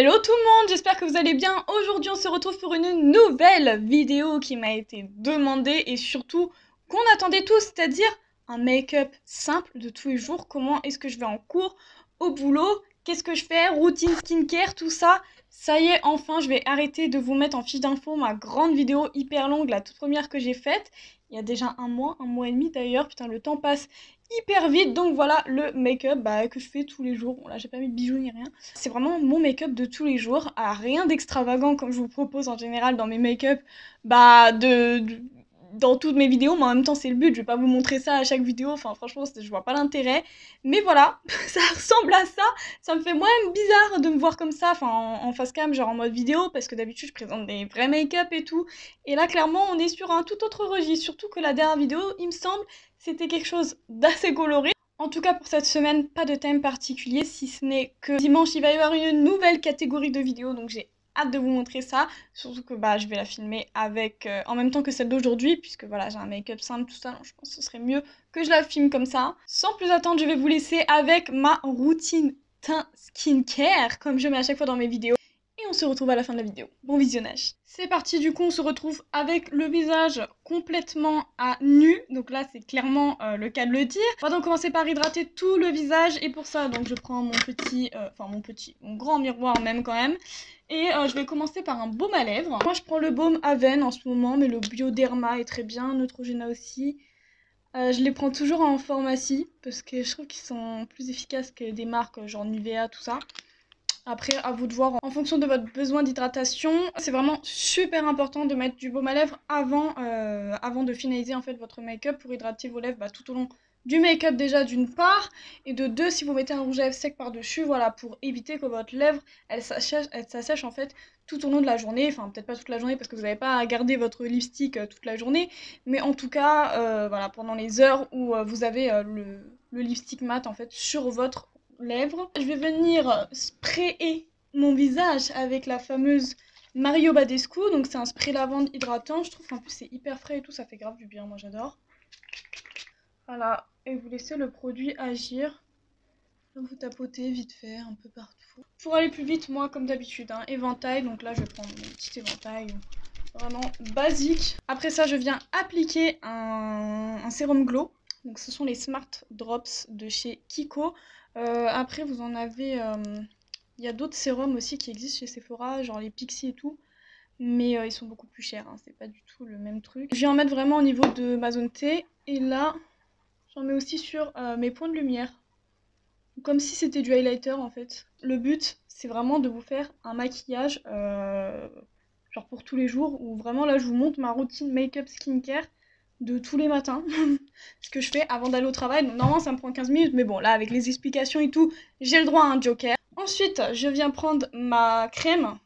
Hello tout le monde, j'espère que vous allez bien. Aujourd'hui on se retrouve pour une nouvelle vidéo qui m'a été demandée et surtout qu'on attendait tous, c'est-à-dire un make-up simple de tous les jours. Comment est-ce que je vais en cours, au boulot, qu'est-ce que je fais, routine skincare, tout ça. Ça y est, enfin je vais arrêter de vous mettre en fiche d'infos ma grande vidéo hyper longue, la toute première que j'ai faite. Il y a déjà un mois et demi d'ailleurs, putain le temps passe hyper vite. Donc voilà le make-up que je fais tous les jours. Bon là j'ai pas mis de bijoux ni rien. C'est vraiment mon make-up de tous les jours. Rien d'extravagant comme je vous propose en général dans mes make-up dans toutes mes vidéos, mais en même temps c'est le but, je vais pas vous montrer ça à chaque vidéo, enfin franchement je vois pas l'intérêt. Mais voilà, ça ressemble à ça. Ça me fait moi-même bizarre de me voir comme ça, enfin en face cam, genre en mode vidéo, parce que d'habitude je présente des vrais make-up et tout. Et là clairement on est sur un tout autre registre, surtout que la dernière vidéo, il me semble, c'était quelque chose d'assez coloré. En tout cas pour cette semaine, pas de thème particulier, si ce n'est que dimanche il va y avoir une nouvelle catégorie de vidéos, donc j'ai hâte de vous montrer ça, surtout que je vais la filmer avec en même temps que celle d'aujourd'hui, puisque voilà j'ai un make-up simple, tout ça, donc je pense que ce serait mieux que je la filme comme ça. Sans plus attendre, je vais vous laisser avec ma routine teint skincare, comme je mets à chaque fois dans mes vidéos. Et on se retrouve à la fin de la vidéo. Bon visionnage. C'est parti, du coup on se retrouve avec le visage complètement à nu. Donc là c'est clairement le cas de le dire. On va donc commencer par hydrater tout le visage. Et pour ça donc je prends mon grand miroir même quand même. Et je vais commencer par un baume à lèvres. Moi je prends le baume Aven en ce moment, mais le Bioderma est très bien, Neutrogena aussi. Je les prends toujours en pharmacie parce que je trouve qu'ils sont plus efficaces que des marques genre Nivea, tout ça. Après, à vous de voir en fonction de votre besoin d'hydratation. C'est vraiment super important de mettre du baume à lèvres avant de finaliser en fait votre make-up pour hydrater vos lèvres tout au long du make-up déjà d'une part. Et de deux, si vous mettez un rouge à lèvres sec par-dessus, voilà, pour éviter que votre lèvre, elle s'assèche en fait tout au long de la journée. Enfin, peut-être pas toute la journée parce que vous n'avez pas à garder votre lipstick toute la journée. Mais en tout cas, voilà, pendant les heures où vous avez le lipstick mat en fait sur votre lèvres. Je vais venir sprayer mon visage avec la fameuse Mario Badescu. Donc c'est un spray lavande hydratant. Je trouve qu'en plus c'est hyper frais et tout, ça fait grave du bien, moi j'adore. Voilà, et vous laissez le produit agir. Vous tapotez vite fait un peu partout. Pour aller plus vite, moi comme d'habitude, éventail. Donc là je vais prendre mon petit éventail vraiment basique. Après ça je viens appliquer un sérum glow. Donc ce sont les Smart Drops de chez Kiko. Après vous en avez, il y a d'autres sérums aussi qui existent chez Sephora, genre les Pixi et tout. Mais ils sont beaucoup plus chers, c'est pas du tout le même truc. Je vais en mettre vraiment au niveau de ma zone T. Et là, j'en mets aussi sur mes points de lumière. Comme si c'était du highlighter en fait. Le but, c'est vraiment de vous faire un maquillage genre pour tous les jours. Où vraiment là, je vous montre ma routine make-up skincare de tous les matins. Ce que je fais avant d'aller au travail. Donc normalement, ça me prend 15 minutes. Mais bon, là, avec les explications et tout, j'ai le droit à un joker. Ensuite, je viens prendre ma crème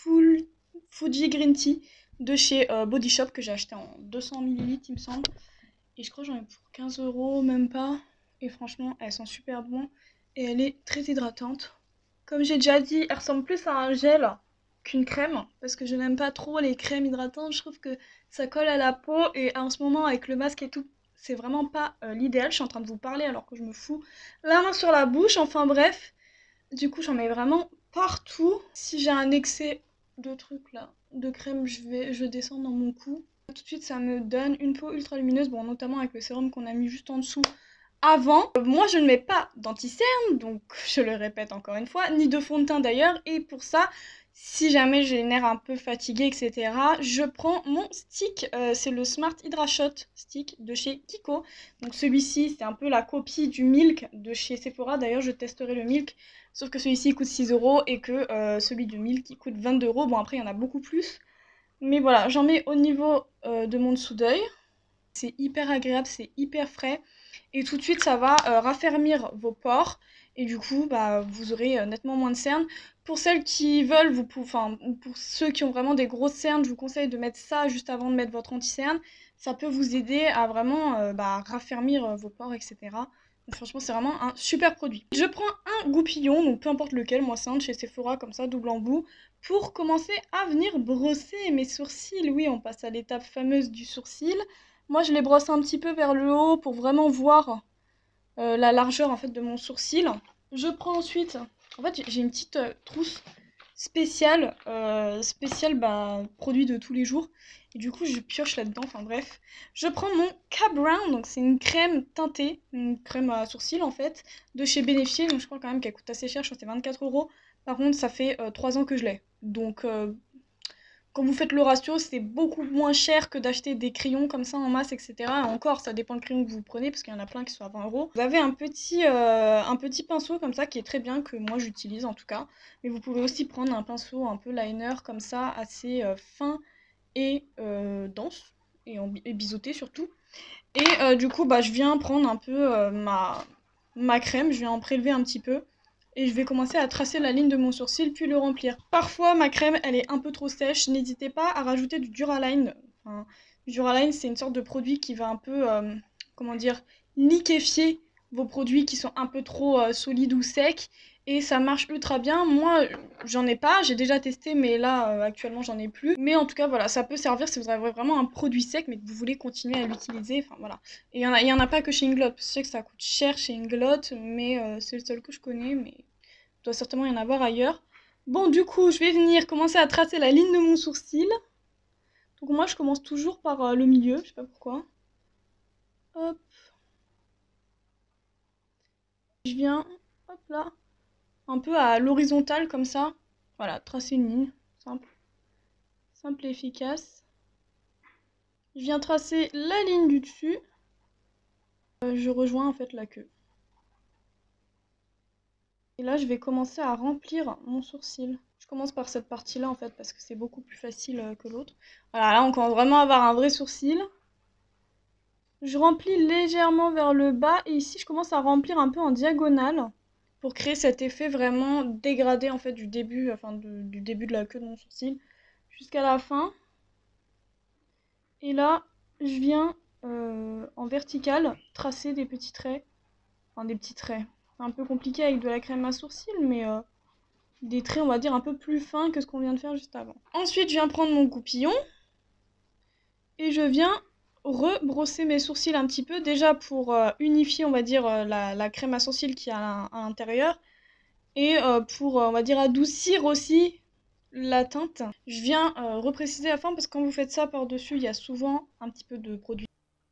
Fuji Green Tea de chez Body Shop que j'ai acheté en 200 ml, il me semble. Et je crois que j'en ai pour 15 €, même pas. Et franchement, elle sent super bon. Et elle est très hydratante. Comme j'ai déjà dit, elle ressemble plus à un gel qu'une crème. Parce que je n'aime pas trop les crèmes hydratantes. Je trouve que ça colle à la peau. Et en ce moment, avec le masque et tout, c'est vraiment pas l'idéal. Je suis en train de vous parler alors que je me fous la main sur la bouche. Enfin bref. Du coup, j'en mets vraiment partout. Si j'ai un excès de trucs là, de crème, je descends dans mon cou. Tout de suite, ça me donne une peau ultra lumineuse, bon, notamment avec le sérum qu'on a mis juste en dessous avant. Moi, je ne mets pas d'anti-cerne, donc je le répète encore une fois, ni de fond de teint d'ailleurs. Et pour ça, si jamais j'ai les nerfs un peu fatigués, etc., je prends mon stick. C'est le Smart Hydra Shot Stick de chez Kiko. Donc celui-ci, c'est un peu la copie du Milk de chez Sephora. D'ailleurs, je testerai le Milk. Sauf que celui-ci coûte 6 € et que celui de Milk il coûte 22 €. Bon, après, il y en a beaucoup plus. Mais voilà, j'en mets au niveau de mon dessous d'œil. C'est hyper agréable, c'est hyper frais. Et tout de suite, ça va raffermir vos pores. Et du coup, vous aurez nettement moins de cernes. Pour celles qui veulent, pour ceux qui ont vraiment des grosses cernes, je vous conseille de mettre ça juste avant de mettre votre anti-cerne. Ça peut vous aider à vraiment raffermir vos pores, etc. Donc, franchement, c'est vraiment un super produit. Je prends un goupillon, donc peu importe lequel, moi c'est un de chez Sephora, comme ça, double embout, pour commencer à venir brosser mes sourcils. Oui, on passe à l'étape fameuse du sourcil. Moi, je les brosse un petit peu vers le haut pour vraiment voir la largeur en fait de mon sourcil. Je prends ensuite, en fait, j'ai une petite trousse spécial bah, produit de tous les jours. Et du coup, je pioche là-dedans, enfin bref. Je prends mon K-Brown, donc c'est une crème teintée, une crème à sourcils en fait, de chez Benefit, donc je crois quand même qu'elle coûte assez cher, je crois que c'est 24 €. Par contre, ça fait 3 ans que je l'ai. Donc, quand vous faites le ratio, c'est beaucoup moins cher que d'acheter des crayons comme ça en masse, etc. Et encore, ça dépend le crayon que vous prenez, parce qu'il y en a plein qui sont à 20 €. Vous avez un petit pinceau comme ça qui est très bien, que moi j'utilise en tout cas. Mais vous pouvez aussi prendre un pinceau un peu liner comme ça, assez fin et dense, et biseauté surtout. Et du coup, bah, je viens prendre un peu ma crème, je viens en prélever un petit peu. Et je vais commencer à tracer la ligne de mon sourcil, puis le remplir. Parfois, ma crème, elle est un peu trop sèche. N'hésitez pas à rajouter du Duraline. Enfin, du Duraline, c'est une sorte de produit qui va un peu, comment dire, liquéfier vos produits qui sont un peu trop solides ou secs. Et ça marche ultra bien. Moi, j'en ai pas, j'ai déjà testé, mais là, actuellement, j'en ai plus. Mais en tout cas, voilà, ça peut servir si vous avez vraiment un produit sec, mais que vous voulez continuer à l'utiliser. Enfin, voilà. Et il y en a pas que chez Inglot. Je sais que ça coûte cher chez Inglot, mais c'est le seul que je connais. Mais il doit certainement y en avoir ailleurs. Bon, du coup, je vais venir commencer à tracer la ligne de mon sourcil. Donc moi, je commence toujours par le milieu, je sais pas pourquoi. Hop. Je viens, hop là, un peu à l'horizontale comme ça. Voilà, tracer une ligne, simple. Simple et efficace. Je viens tracer la ligne du dessus. Je rejoins en fait la queue. Et là, je vais commencer à remplir mon sourcil. Je commence par cette partie-là en fait, parce que c'est beaucoup plus facile que l'autre. Voilà, là, on commence vraiment à avoir un vrai sourcil. Je remplis légèrement vers le bas et ici je commence à remplir un peu en diagonale pour créer cet effet vraiment dégradé en fait du début, enfin du début de la queue de mon sourcil jusqu'à la fin. Et là, je viens en verticale tracer des petits traits, enfin des petits traits. C'est un peu compliqué avec de la crème à sourcils, mais des traits on va dire un peu plus fins que ce qu'on vient de faire juste avant. Ensuite, je viens prendre mon goupillon et je viens rebrosser mes sourcils un petit peu, déjà pour unifier, on va dire, la crème à sourcils qu'il y a à l'intérieur, et pour, on va dire, adoucir aussi la teinte. Je viens repréciser la forme, parce que quand vous faites ça par-dessus, il y a souvent un petit peu de produit.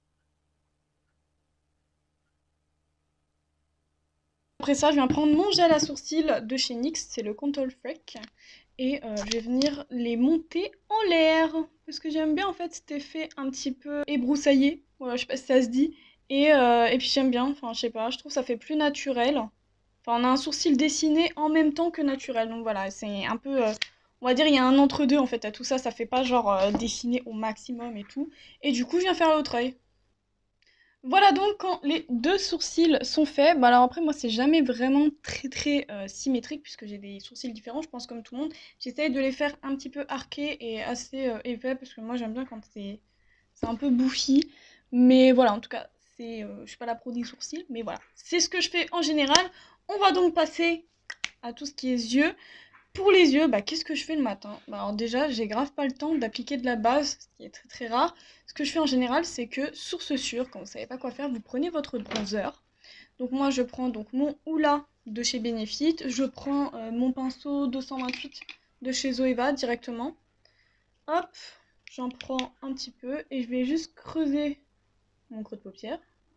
Après ça, je viens prendre mon gel à sourcils de chez NYX, c'est le Control Freak, et je vais venir les monter en l'air, parce que j'aime bien en fait cet effet un petit peu ébroussaillé, voilà, je sais pas si ça se dit, et puis j'aime bien, enfin je sais pas, je trouve que ça fait plus naturel, enfin on a un sourcil dessiné en même temps que naturel, donc voilà, c'est un peu, on va dire il y a un entre-deux en fait à tout ça, ça fait pas genre dessiner au maximum et tout, et du coup je viens faire l'autre œil. Voilà donc quand les deux sourcils sont faits. Bah alors après moi c'est jamais vraiment très symétrique puisque j'ai des sourcils différents, je pense comme tout le monde. J'essaye de les faire un petit peu arqués et assez épais parce que moi j'aime bien quand c'est un peu bouffi. Mais voilà, en tout cas, je suis pas la pro des sourcils, mais voilà. C'est ce que je fais en général. On va donc passer à tout ce qui est yeux. Pour les yeux, bah, qu'est-ce que je fais le matin? Bah, alors déjà, j'ai grave pas le temps d'appliquer de la base, ce qui est très rare. Ce que je fais en général, c'est que source sûre, quand vous savez pas quoi faire, vous prenez votre bronzer. Donc moi, je prends donc mon Hoola de chez Benefit, je prends mon pinceau 228 de chez Zoeva directement. Hop, j'en prends un petit peu et je vais juste creuser mon creux de paupière.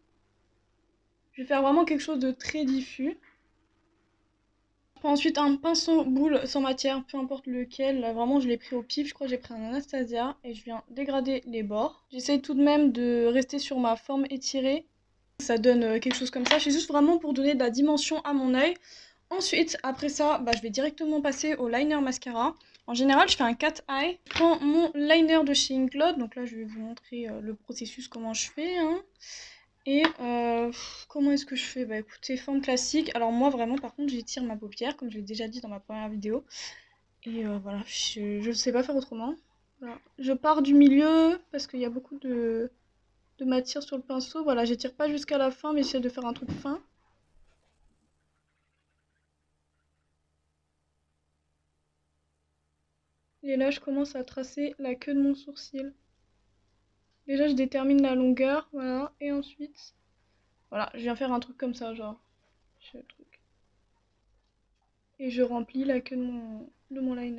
Je vais faire vraiment quelque chose de très diffus. Je prends ensuite un pinceau boule sans matière, peu importe lequel, là vraiment je l'ai pris au pif, je crois que j'ai pris un Anastasia et je viens dégrader les bords. J'essaye tout de même de rester sur ma forme étirée, ça donne quelque chose comme ça, c'est juste vraiment pour donner de la dimension à mon œil. Ensuite, après ça, bah, je vais directement passer au liner mascara. En général, je fais un cat eye. Je prends mon liner de chez Inglot, donc là je vais vous montrer le processus, comment je fais. Hein. Et comment est-ce que je fais? Bah écoutez, forme classique. Alors moi vraiment par contre j'étire ma paupière, comme je l'ai déjà dit dans ma première vidéo. Et voilà, je ne sais pas faire autrement. Voilà. Je pars du milieu parce qu'il y a beaucoup de matière sur le pinceau. Voilà, j'étire pas jusqu'à la fin mais j'essaie de faire un truc fin. Et là je commence à tracer la queue de mon sourcil. Déjà je détermine la longueur, voilà, et ensuite, voilà, je viens faire un truc comme ça, genre, je fais le truc. et je remplis la queue de mon liner.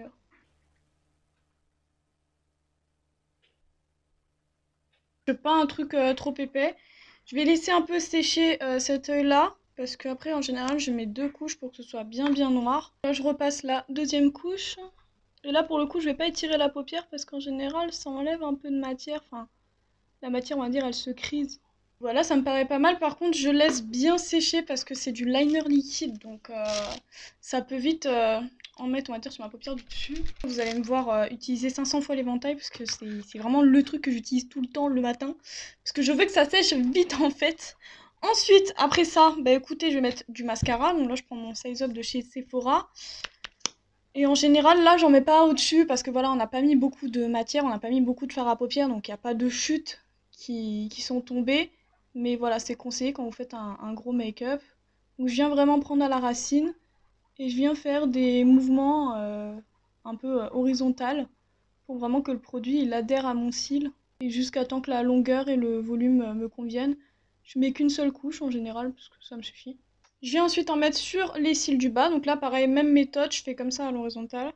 Je veux pas un truc trop épais. Je vais laisser un peu sécher cet œil là parce qu'après en général je mets 2 couches pour que ce soit bien noir. Là je repasse la deuxième couche. Et là pour le coup je vais pas étirer la paupière parce qu'en général ça enlève un peu de matière. Enfin la matière on va dire elle se crise. Voilà, ça me paraît pas mal. Par contre, je laisse bien sécher parce que c'est du liner liquide. Donc, ça peut vite en mettre, on va dire, sur ma paupière du dessus. Vous allez me voir utiliser 500 fois l'éventail parce que c'est vraiment le truc que j'utilise tout le temps le matin. Parce que je veux que ça sèche vite, en fait. Ensuite, après ça, bah écoutez, je vais mettre du mascara. Donc là, je prends mon Size Up de chez Sephora. Et en général, là, j'en mets pas au-dessus parce que voilà, on n'a pas mis beaucoup de matière, on n'a pas mis beaucoup de fard à paupières, donc il n'y a pas de chutes qui sont tombées. Mais voilà, c'est conseillé quand vous faites un gros make-up. Donc je viens vraiment prendre à la racine et je viens faire des mouvements un peu horizontaux pour vraiment que le produit il adhère à mon cil. Et jusqu'à temps que la longueur et le volume me conviennent. Je mets qu'une seule couche en général parce que ça me suffit. Je viens ensuite en mettre sur les cils du bas. Donc là, pareil, même méthode, je fais comme ça à l'horizontale.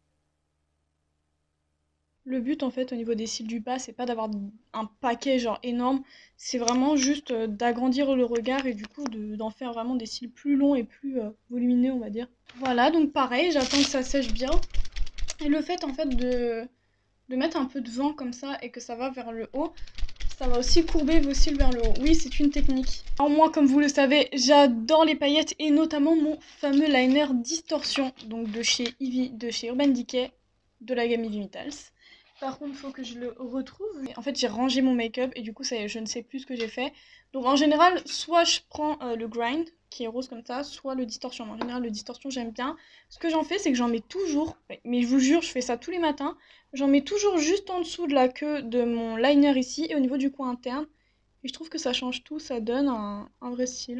Le but, en fait, au niveau des cils du bas, c'est pas d'avoir un paquet genre énorme. C'est vraiment juste d'agrandir le regard et du coup d'en faire vraiment des cils plus longs et plus volumineux, on va dire. Voilà, donc pareil, j'attends que ça sèche bien. Et le fait, en fait, de mettre un peu de vent comme ça et que ça va vers le haut, ça va aussi courber vos cils vers le haut. Oui, c'est une technique. Alors moi, comme vous le savez, j'adore les paillettes et notamment mon fameux liner Distorsion, donc de chez Ivy, de chez Urban Decay, de la gamme Ivy Metals. Par contre, il faut que je le retrouve. En fait, j'ai rangé mon make-up et du coup, ça y est, je ne sais plus ce que j'ai fait. Donc en général, soit je prends le grind, qui est rose comme ça, soit le distorsion. En général, le distorsion, j'aime bien. Ce que j'en fais, c'est que j'en mets toujours, mais je vous jure, je fais ça tous les matins. J'en mets toujours juste en dessous de la queue de mon liner ici et au niveau du coin interne. Et je trouve que ça change tout, ça donne un vrai style.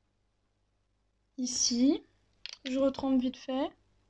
Ici, je retrempe vite fait.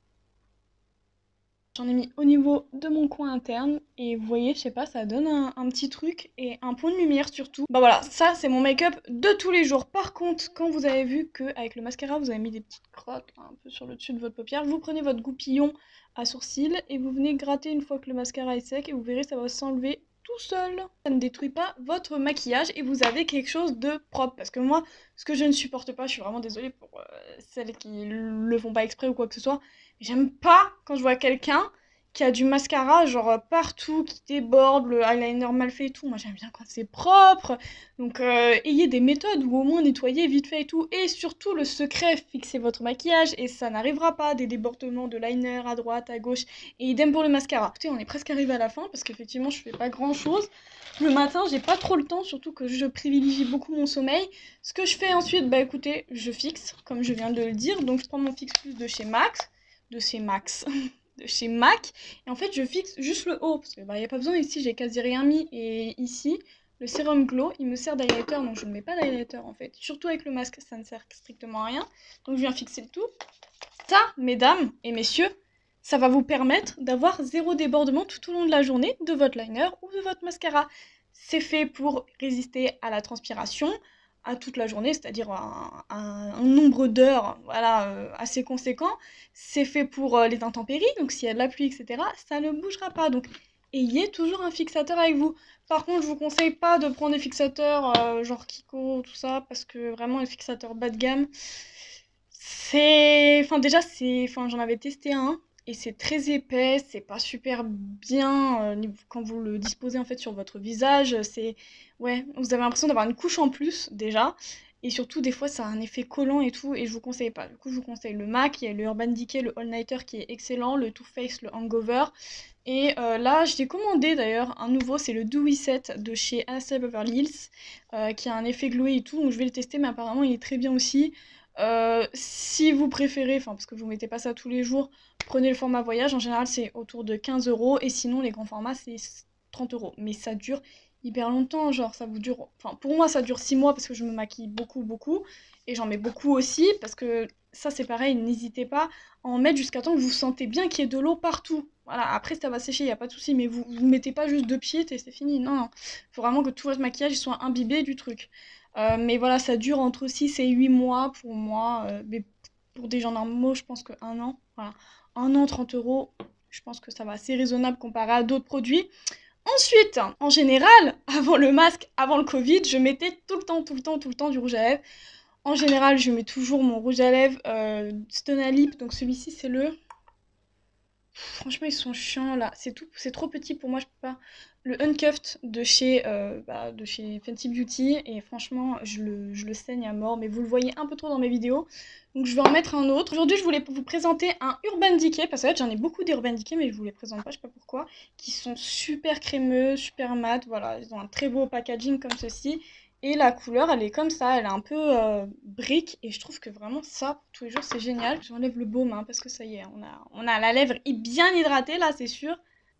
J'en ai mis au niveau de mon coin interne et vous voyez, je sais pas, ça donne un petit truc et un point de lumière surtout. Bah voilà, ça c'est mon make-up de tous les jours. Par contre, quand vous avez vu qu'avec le mascara, vous avez mis des petites crottes un peu sur le dessus de votre paupière, vous prenez votre goupillon à sourcils et vous venez gratter une fois que le mascara est sec et vous verrez, ça va s'enlever tout seul. Ça ne détruit pas votre maquillage et vous avez quelque chose de propre. Parce que moi, ce que je ne supporte pas, je suis vraiment désolée pour celles qui le font pas exprès ou quoi que ce soit, j'aime pas quand je vois quelqu'un qui a du mascara genre partout, qui déborde, le eyeliner mal fait et tout. Moi j'aime bien quand c'est propre. Donc ayez des méthodes ou au moins nettoyez vite fait et tout. Et surtout le secret, fixez votre maquillage et ça n'arrivera pas des débordements de liner à droite, à gauche. Et idem pour le mascara. Écoutez, on est presque arrivé à la fin parce qu'effectivement je fais pas grand chose. Le matin j'ai pas trop le temps, surtout que je privilégie beaucoup mon sommeil. Ce que je fais ensuite, bah écoutez, je fixe, comme je viens de le dire. Donc je prends mon Fix Plus de chez Max, de chez MAC, et en fait je fixe juste le haut, parce que bah, y a pas besoin, ici j'ai quasi rien mis, et ici, le sérum glow, il me sert d'highlighter, donc je ne mets pas d'highlighter en fait, surtout avec le masque, ça ne sert strictement à rien, donc je viens fixer le tout. Ça, mesdames et messieurs, ça va vous permettre d'avoir zéro débordement tout au long de la journée de votre liner ou de votre mascara. C'est fait pour résister à la transpiration, à toute la journée, c'est-à-dire un nombre d'heures voilà, assez conséquent. C'est fait pour les intempéries, donc s'il y a de la pluie, etc., ça ne bougera pas. Donc ayez toujours un fixateur avec vous. Par contre, je vous conseille pas de prendre des fixateurs genre Kiko, tout ça, parce que vraiment les fixateurs bas de gamme, c'est... Enfin déjà, j'en avais testé un, et c'est très épais, c'est pas super bien quand vous le disposez en fait sur votre visage. C'est... Ouais, vous avez l'impression d'avoir une couche en plus déjà. Et surtout, des fois, ça a un effet collant et tout, et je vous conseille pas. Du coup, je vous conseille le MAC, il y a le Urban Decay, le All Nighter qui est excellent, le Too Faced, le Hangover. Et là, j'ai commandé d'ailleurs un nouveau, c'est le Dewy Set de chez Anastasia Beverly Hills, qui a un effet glowy et tout, donc je vais le tester, mais apparemment il est très bien aussi. Si vous préférez, enfin parce que vous mettez pas ça tous les jours, prenez le format voyage, en général c'est autour de 15 €, et sinon les grands formats c'est 30 €. Mais ça dure hyper longtemps, genre ça vous dure, enfin pour moi ça dure 6 mois parce que je me maquille beaucoup, et j'en mets beaucoup aussi, parce que ça c'est pareil, n'hésitez pas à en mettre jusqu'à temps que vous sentez bien qu'il y ait de l'eau partout. Voilà, après ça va sécher, il n'y a pas de souci, mais vous mettez pas juste 2 pieds et c'est fini, non, non. Faut vraiment que tout votre maquillage soit imbibé du truc. Mais voilà, ça dure entre 6 et 8 mois pour moi. Mais pour des gens normaux, je pense que 1 an, voilà, 1 an, 30 euros, je pense que ça va assez raisonnable comparé à d'autres produits. Ensuite, en général, avant le masque, avant le Covid, je mettais tout le temps du rouge à lèvres. En général, je mets toujours mon rouge à lèvres Stone Lip, donc celui-ci c'est le... Franchement, ils sont chiants là, c'est tout, c'est trop petit pour moi, je peux pas. Le Uncuffed de chez Fenty Beauty, et franchement, je le saigne à mort, mais vous le voyez un peu trop dans mes vidéos, donc je vais en mettre un autre. Aujourd'hui, je voulais vous présenter un Urban Decay, parce que en fait, j'en ai beaucoup des Urban Decay, mais je vous les présente pas, je sais pas pourquoi, qui sont super crémeux, super mat, voilà, ils ont un très beau packaging comme ceci. Et la couleur, elle est comme ça, elle est un peu brique, et je trouve que vraiment ça, pour tous les jours, c'est génial. J'enlève le baume, hein, parce que ça y est, on a la lèvre bien hydratée, là, c'est sûr.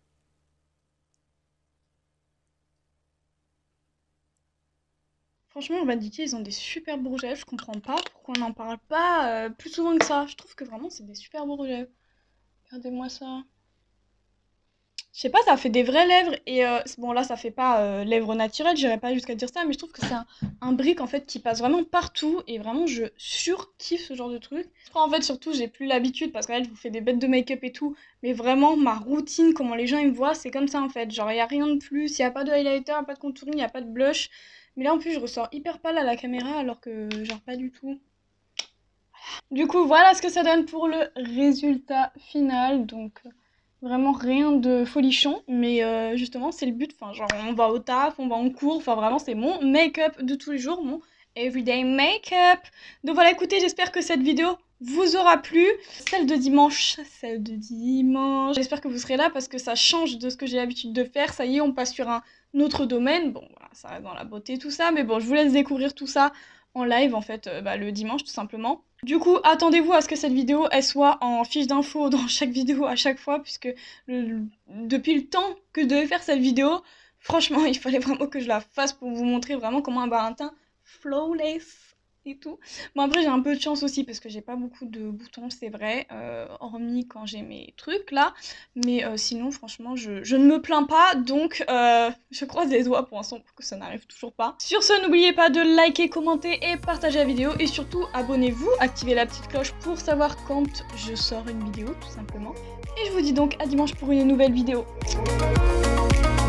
Franchement, Urban Decay, ils ont des super beaux rouges à lèvres, je comprends pas pourquoi on n'en parle pas plus souvent que ça. Je trouve que vraiment, c'est des super beaux rouges à lèvres. Regardez-moi ça. Je sais pas, ça fait des vraies lèvres et bon là ça fait pas lèvres naturelles, j'irais pas jusqu'à dire ça, mais je trouve que c'est un brick en fait qui passe vraiment partout et vraiment je surkiffe ce genre de truc. Après en fait surtout j'ai plus l'habitude parce qu'en fait je vous fais des bêtes de make-up et tout, mais vraiment ma routine, comment les gens ils me voient, c'est comme ça en fait. Genre y a rien de plus, y a pas de highlighter, y a pas de contouring, y a pas de blush. Mais là en plus je ressors hyper pâle à la caméra alors que genre pas du tout. Du coup, voilà ce que ça donne pour le résultat final. Donc, vraiment rien de folichon. Mais justement, c'est le but. Enfin, genre, on va au taf, on va en cours. Enfin, vraiment, c'est mon make-up de tous les jours, mon everyday make-up. Donc voilà, écoutez, j'espère que cette vidéo vous aura plu. Celle de dimanche, celle de dimanche. J'espère que vous serez là parce que ça change de ce que j'ai l'habitude de faire. Ça y est, on passe sur un autre domaine. Bon, voilà, ça reste dans la beauté, tout ça. Mais bon, je vous laisse découvrir tout ça en live, en fait, le dimanche, tout simplement. Du coup, attendez-vous à ce que cette vidéo, elle soit en fiche d'infos dans chaque vidéo à chaque fois, puisque depuis le temps que je devais faire cette vidéo, franchement, il fallait vraiment que je la fasse pour vous montrer vraiment comment avoir un teint flawless et tout. Bon, après, j'ai un peu de chance aussi, parce que j'ai pas beaucoup de boutons, c'est vrai, hormis quand j'ai mes trucs, là. Mais sinon, franchement, je ne me plains pas, donc je croise les doigts pour l'instant pour que ça n'arrive toujours pas. Sur ce, n'oubliez pas de liker, commenter et partager la vidéo. Et surtout, abonnez-vous, activez la petite cloche pour savoir quand je sors une vidéo, tout simplement. Et je vous dis donc à dimanche pour une nouvelle vidéo.